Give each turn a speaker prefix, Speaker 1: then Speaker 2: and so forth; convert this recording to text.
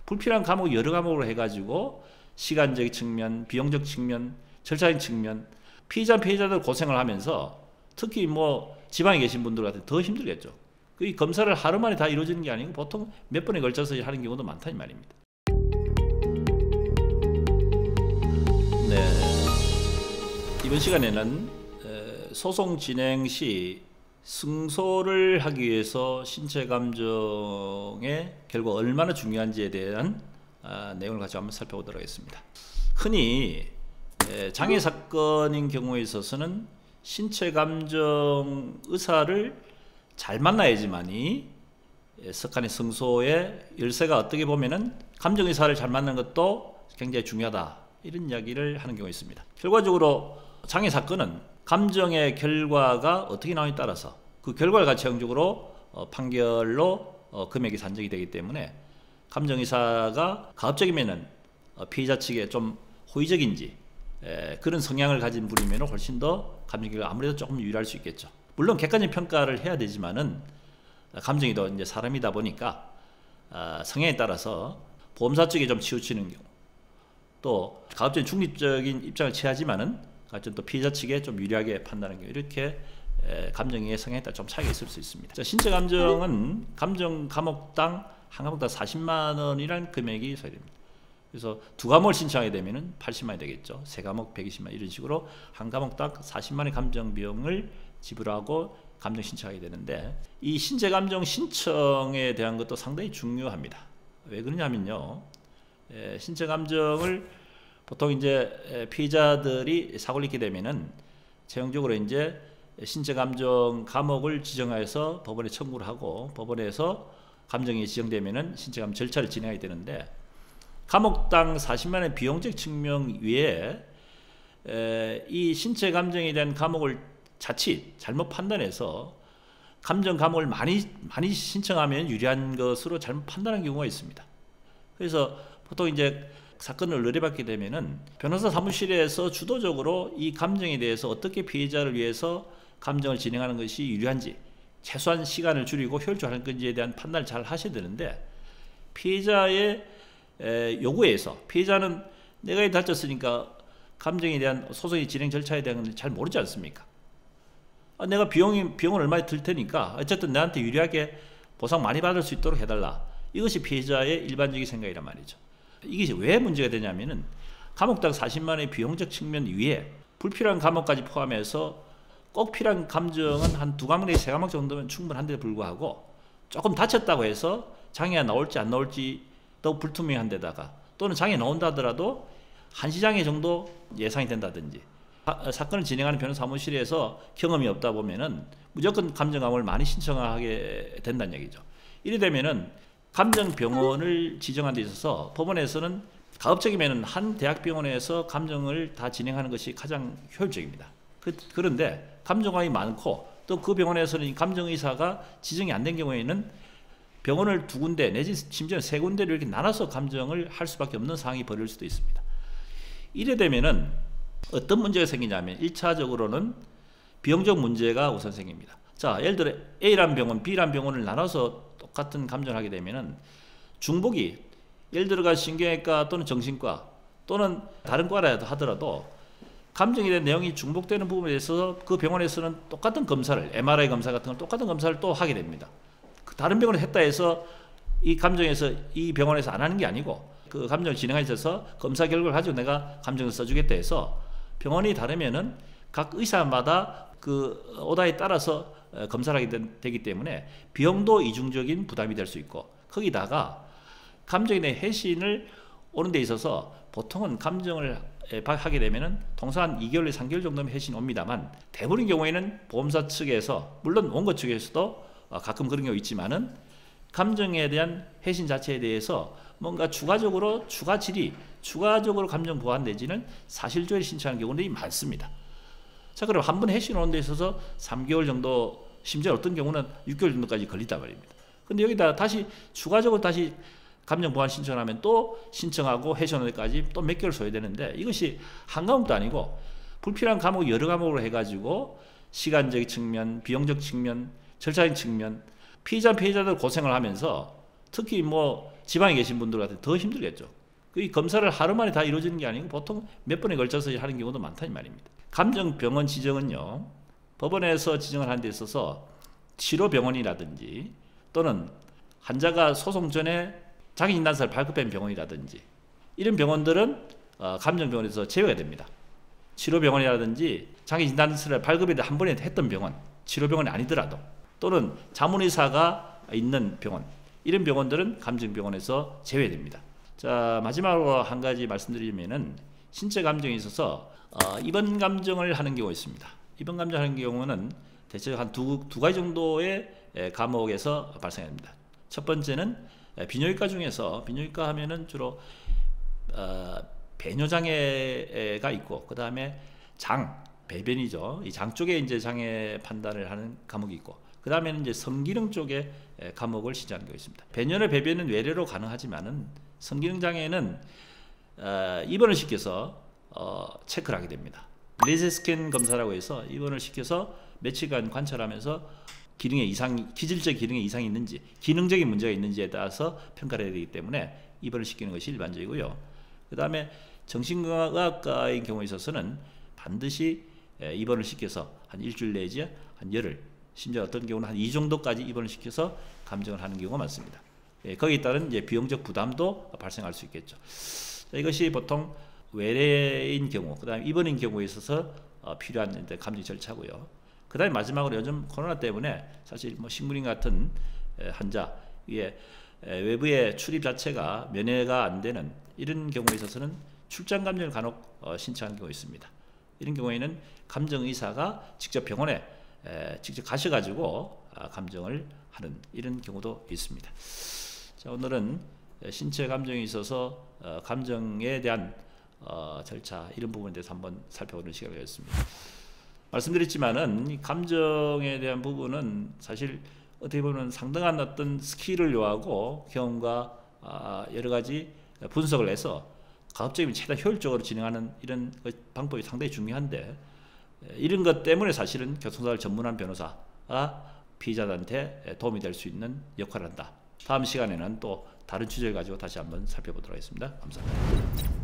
Speaker 1: 불필요한 과목 여러 과목으로 해가지고 시간적 측면, 비용적 측면, 절차적 측면, 피해자들 고생을 하면서 특히 뭐 지방에 계신 분들한테 더 힘들겠죠. 이 검사를 하루 만에 다 이루어지는 게 아니고 보통 몇 번에 걸쳐서 하는 경우도 많다는 말입니다. 네, 이번 시간에는 소송 진행 시 승소를 하기 위해서 신체 감정의 결과가 얼마나 중요한지에 대한 내용을 같이 한번 살펴보도록 하겠습니다. 흔히 장애 사건인 경우에 있어서는 신체 감정 의사를 잘 만나야지만이 석한의 승소의 열쇠가 어떻게 보면은 감정 의사를 잘 만나는 것도 굉장히 중요하다, 이런 이야기를 하는 경우가 있습니다. 결과적으로 장애 사건은 감정의 결과가 어떻게 나오냐에 따라서 그 결과를 가치형적으로 판결로 금액이 산정이 되기 때문에 감정 의사가 가급적이면은 피해자 측에 좀 호의적인지 그런 성향을 가진 분이면 훨씬 더 감정이 아무래도 조금 유리할 수 있겠죠. 물론 객관적 평가를 해야 되지만은 감정이 더 이제 사람이다 보니까 성향에 따라서 보험사 쪽에 좀 치우치는 경우, 또 가급적 중립적인 입장을 취하지만은 또 피해자 측에 좀 유리하게 판단하는 경우, 이렇게 감정의 성향에 따라 좀 차이가 있을 수 있습니다. 신체 감정은 감정 과목당 한 과목당 40만 원이라는 금액이 있어야 됩니다. 그래서 두 과목을 신청하게 되면은 80만 원이 되겠죠. 세 과목 120만 원, 이런 식으로 한 과목당 40만 원의 감정 비용을 지불하고 감정 신청하게 되는데, 이 신체 감정 신청에 대한 것도 상당히 중요합니다. 왜 그러냐면요, 신체 감정을 보통 이제 피해자들이 사고를 입게 되면은 최종적으로 이제 신체 감정 과목을 지정하여서 법원에 청구를 하고, 법원에서 감정이 지정되면은 신체 감정 절차를 진행하게 되는데, 과목당 40만 원의 비용적 측면 위에 이 신체 감정에 대한 과목을 자칫 잘못 판단해서 감정 과목을 많이 신청하면 유리한 것으로 잘못 판단하는 경우가 있습니다. 그래서 보통 이제 사건을 의뢰받게 되면은 변호사 사무실에서 주도적으로 이 감정에 대해서 어떻게 피해자를 위해서 감정을 진행하는 것이 유리한지, 최소한 시간을 줄이고 효율적으로 하는 건지에 대한 판단을 잘 하셔야 되는데, 피해자의 요구에 의해서 피해자는 내가 다쳤으니까 감정에 대한 소송의 진행 절차에 대한 걸 잘 모르지 않습니까? 내가 비용을 얼마 들 테니까 어쨌든 나한테 유리하게 보상 많이 받을 수 있도록 해달라. 이것이 피해자의 일반적인 생각이란 말이죠. 이게 왜 문제가 되냐면은 과목당 40만 원의 비용적 측면 위에 불필요한 과목까지 포함해서 꼭 필요한 감정은 한 두 과목 내지 세 과목 정도면 충분한데도 불구하고, 조금 다쳤다고 해서 장애가 나올지 안 나올지 더 불투명한 데다가, 또는 장애 나온다 하더라도 한시장애 정도 예상이 된다든지, 사건을 진행하는 변호사 사무실에서 경험이 없다 보면은 무조건 감정 과목을 많이 신청하게 된다는 얘기죠. 이래 되면은 감정병원을 지정하는 데 있어서 법원에서는 가급적이면 한 대학병원에서 감정을 다 진행하는 것이 가장 효율적입니다. 그런데 감정과이 많고, 또 그 병원에서는 감정의사가 지정이 안 된 경우에는 병원을 두 군데 내지 심지어 세 군데를 이렇게 나눠서 감정을 할 수밖에 없는 상황이 벌어질 수도 있습니다. 이래 되면은 어떤 문제가 생기냐면, 1차적으로는 비용적 문제가 우선 생깁니다. 자, 예를 들어 A라는 병원, B라는 병원을 나눠서 똑같은 감정을 하게 되면은 중복이, 예를 들어가 신경외과 또는 정신과 또는 다른 과라 하더라도 감정에 대한 내용이 중복되는 부분에 대해서 그 병원에서는 똑같은 검사를, MRI 검사 같은 걸 똑같은 검사를 또 하게 됩니다. 다른 병원에 했다 해서 이 감정에서 이 병원에서 안 하는 게 아니고, 그 감정을 진행하기 위해서 검사 결과를 가지고 내가 감정을 써주겠다 해서 병원이 다르면은 각 의사마다 그 오다에 따라서 검사를 하게 되기 때문에 비용도 이중적인 부담이 될 수 있고, 거기다가 감정에 대한 회신을 오는 데 있어서 보통은 감정을 하게 되면은 통상 한 2개월, 3개월 정도면 회신이 옵니다만, 대부분의 경우에는 보험사 측에서, 물론 원고 측에서도 가끔 그런 경우 있지만은 감정에 대한 회신 자체에 대해서 뭔가 추가적으로 추가적으로 감정 보완 내지는 사실조회를 신청하는 경우들이 많습니다. 자, 그럼 한 번 회신 오는 데 있어서 3개월 정도, 심지어 어떤 경우는 6개월 정도까지 걸린단 말입니다. 근데 여기다 다시 추가적으로 다시 감정 보완 신청하면 또 신청하고 회신 오는 데까지 또 몇 개월 소요되는데, 이것이 한 과목도 아니고 불필요한 과목 여러 과목으로 해가지고 시간적 측면, 비용적 측면, 절차적 측면, 피해자들 고생을 하면서 특히 뭐 지방에 계신 분들 같은 더 힘들겠죠. 이 검사를 하루 만에 다 이루어지는 게 아니고 보통 몇 번에 걸쳐서 하는 경우도 많다 이 말입니다. 감정병원 지정은요, 법원에서 지정을 하는 데 있어서 치료병원이라든지 또는 환자가 소송 전에 자기진단서를 발급한 병원이라든지 이런 병원들은 감정병원에서 제외가 됩니다. 치료병원이라든지 자기진단서를 발급에 한 번에 했던 병원, 치료병원이 아니더라도 또는 자문의사가 있는 병원, 이런 병원들은 감정병원에서 제외됩니다. 자, 마지막으로 한 가지 말씀드리면은 신체 감정에 있어서 입원 감정을 하는 경우가 있습니다. 입원 감정하는 경우는 대체로 한 두 가지 정도의 과목에서 발생합니다. 첫 번째는 비뇨기과 중에서, 비뇨기과 하면은 주로 배뇨장애가 있고, 그 다음에 배변이죠. 이 장 쪽에 이제 장애 판단을 하는 과목이 있고, 그 다음에는 이제 성기능 쪽에 과목을 시작하는 경우가 있습니다. 배뇨나 배변은 외래로 가능하지만은 성기능 장애는 입원을 시켜서 체크를 하게 됩니다. 레이저 스캔 검사라고 해서 입원을 시켜서 며칠간 관찰하면서 기질적 기능에 이상이 있는지, 기능적인 문제가 있는지에 따라서 평가를 해야 되기 때문에 입원을 시키는 것이 일반적이고요. 그 다음에 정신건강의학과의 경우에 있어서는 반드시 입원을 시켜서 한 일주일 내지 한 열흘, 심지어 어떤 경우는 한 2 정도까지 입원을 시켜서 감정을 하는 경우가 많습니다. 거기에 따른 이제 비용적 부담도 발생할 수 있겠죠. 이것이 보통 외래인 경우, 그 다음에 입원인 경우에 있어서 필요한 감정 절차고요. 그 다음에 마지막으로 요즘 코로나 때문에 사실 뭐 식물인 같은 환자, 외부의 출입 자체가 면회가 안 되는 이런 경우에 있어서는 출장 감정을 간혹 신청하는 경우가 있습니다. 이런 경우에는 감정의사가 직접 병원에 직접 가셔가지고 감정을 하는 이런 경우도 있습니다. 자, 오늘은 신체 감정에 있어서 감정에 대한 절차, 이런 부분에 대해서 한번 살펴보는 시간이 되었습니다. 말씀드렸지만은 이 감정에 대한 부분은 사실 어떻게 보면 상당한 어떤 스킬을 요하고 경험과 여러 가지 분석을 해서 가급적이면 최대한 효율적으로 진행하는 이런 방법이 상당히 중요한데, 이런 것 때문에 사실은 교통사고를 전문한 변호사가 피의자들한테 도움이 될 수 있는 역할을 한다. 다음 시간에는 또 다른 주제를 가지고 다시 한번 살펴보도록 하겠습니다. 감사합니다.